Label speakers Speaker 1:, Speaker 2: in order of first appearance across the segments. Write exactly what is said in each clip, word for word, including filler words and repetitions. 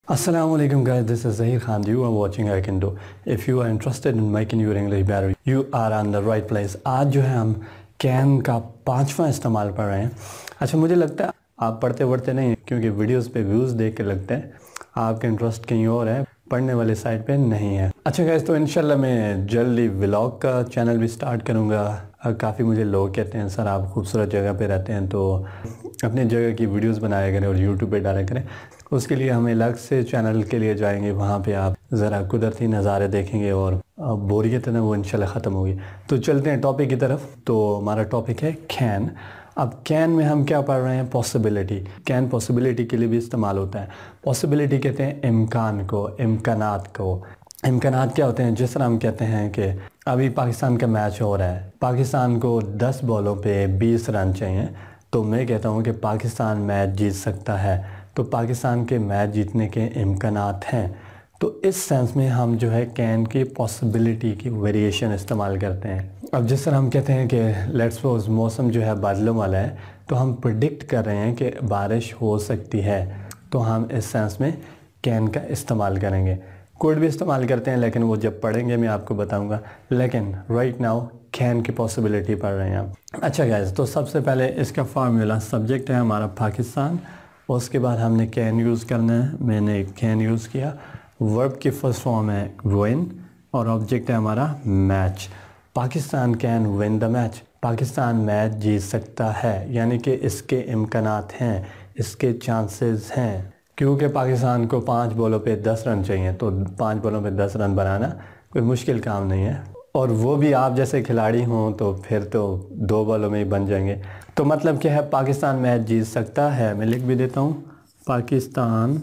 Speaker 1: Assalamu alaikum guys, this is Zaheer Khan. You are watching I Can Do. If you are interested in making your English better, you are on the right place. आज जो है हम can का पांचवा इस्तेमाल पढ़ रहे हैं। अच्छा, मुझे लगता है आप पढ़ते पढ़ते नहीं, क्योंकि वीडियोस पे व्यूज़ देख के लगता है आपका इंटरेस्ट कहीं और है, पढ़ने वाले साइड पे नहीं है। अच्छा गाइस, तो इंशाल्लाह मैं जल्दी व्लॉग का चैनल भी स्टार्ट करूँगा। काफ़ी मुझे लोग कहते हैं सर आप खूबसूरत जगह पे रहते हैं तो अपनी जगह की वीडियोस बनाया करें और यूट्यूब पे डाला करें। उसके लिए हम अलग से चैनल के लिए जाएंगे, वहाँ पे आप ज़रा कुदरती नज़ारे देखेंगे और बोरियत है ना वो इंशाल्लाह ख़त्म होगी। तो चलते हैं टॉपिक की तरफ। तो हमारा टॉपिक है कैन। अब कैन में हम क्या पढ़ रहे हैं? पॉसिबिलिटी। कैन पॉसिबिलिटी के लिए भी इस्तेमाल होता है। पॉसिबिलिटी कहते हैं इम्कान को, इम्कानात को। इम्कानात क्या होते हैं? जिस तरह हम कहते हैं कि अभी पाकिस्तान का मैच हो रहा है, पाकिस्तान को दस बॉलों पे बीस रन चाहिए, तो मैं कहता हूँ कि पाकिस्तान मैच जीत सकता है, तो पाकिस्तान के मैच जीतने के इम्कानात हैं। तो इस सेंस में हम जो है कैन की पॉसिबिलिटी की वेरिएशन इस्तेमाल करते हैं। अब जिस तरह हम कहते हैं कि लेट्स सपोज मौसम जो है बादलों वाला है, तो हम प्रिडिक्ट कर रहे हैं कि बारिश हो सकती है, तो हम इस सेंस में कैन का इस्तेमाल करेंगे। कोड भी इस्तेमाल करते हैं, लेकिन वो जब पढ़ेंगे मैं आपको बताऊंगा। लेकिन राइट नाउ कैन की पॉसिबिलिटी पढ़ रहे हैं हम। अच्छा गाइस, तो सबसे पहले इसका फार्मूला, सब्जेक्ट है हमारा पाकिस्तान, उसके बाद हमने कैन यूज़ करना है। मैंने कैन यूज़ किया। वर्ब की फर्स्ट फॉर्म है विन और ऑब्जेक्ट है हमारा match. Pakistan can win the match. Pakistan match जीत सकता है, यानी कि इसके इम्कानात हैं, इसके चांसेस हैं। क्योंकि पाकिस्तान को पाँच बॉलों पे दस रन चाहिए, तो पाँच बॉलों पे दस रन बनाना कोई मुश्किल काम नहीं है, और वो भी आप जैसे खिलाड़ी हों तो फिर तो दो बॉलों में ही बन जाएंगे। तो मतलब क्या है? पाकिस्तान मैच जीत सकता है। मैं लिख भी देता हूँ, पाकिस्तान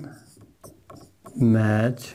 Speaker 1: मैच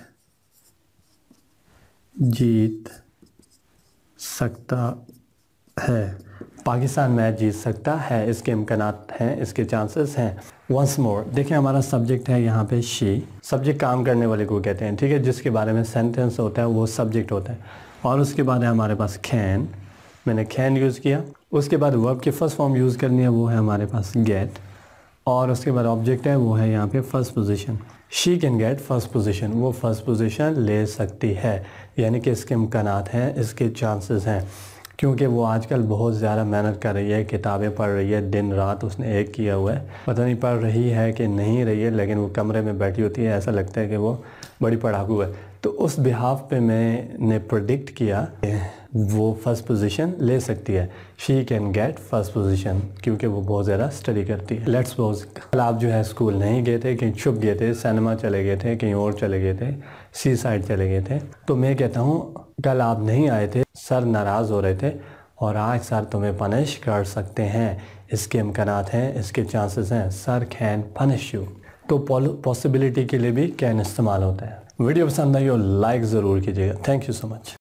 Speaker 1: जीत सकता है। पाकिस्तान मैच जीत सकता है, इसके इम्कानात हैं, इसके चांसेस हैं। वंस मोर, देखिए हमारा सब्जेक्ट है यहाँ पे शी। सब्जेक्ट काम करने वाले को कहते हैं, ठीक है, जिसके बारे में सेंटेंस होता है वो सब्जेक्ट होता है। और उसके बाद है हमारे पास कैन, मैंने कैन यूज़ किया। उसके बाद वर्ब की फर्स्ट फॉर्म यूज़ करनी है, वो है हमारे पास गेट। और उसके बाद ऑब्जेक्ट है, वो है यहाँ पे first position. She can get first position, वो फर्स्ट पोजीशन ले सकती है, यानी कि इसके इम्कानात हैं, इसके चांसेस हैं, क्योंकि वो आजकल बहुत ज़्यादा मेहनत कर रही है, किताबें पढ़ रही है, दिन रात उसने एक किया हुआ है। पता नहीं पढ़ रही है कि नहीं रही है, लेकिन वो कमरे में बैठी होती है, ऐसा लगता है कि वो बड़ी पढ़ाकू है। तो उस बिहाफ पे मैंने प्रेडिक्ट किया वो फर्स्ट पोजीशन ले सकती है। She can get first position, क्योंकि वो बहुत ज़्यादा स्टडी करती है। लेट्स सपोज कल आप जो है स्कूल नहीं गए थे, कहीं छुप गए थे, सिनेमा चले गए थे, कहीं और चले गए थे, सी साइड चले गए थे, तो मैं कहता हूँ कल आप नहीं आए थे, सर नाराज़ हो रहे थे, और आज सर तुम्हें पनिश कर सकते हैं, इसके इम्कानात हैं, इसके चांसेस हैं, सर कैन पनिश यू। तो पॉसिबिलिटी के लिए भी कैन इस्तेमाल होता है। वीडियो पसंद आई हो लाइक ज़रूर कीजिएगा। Thank you so much.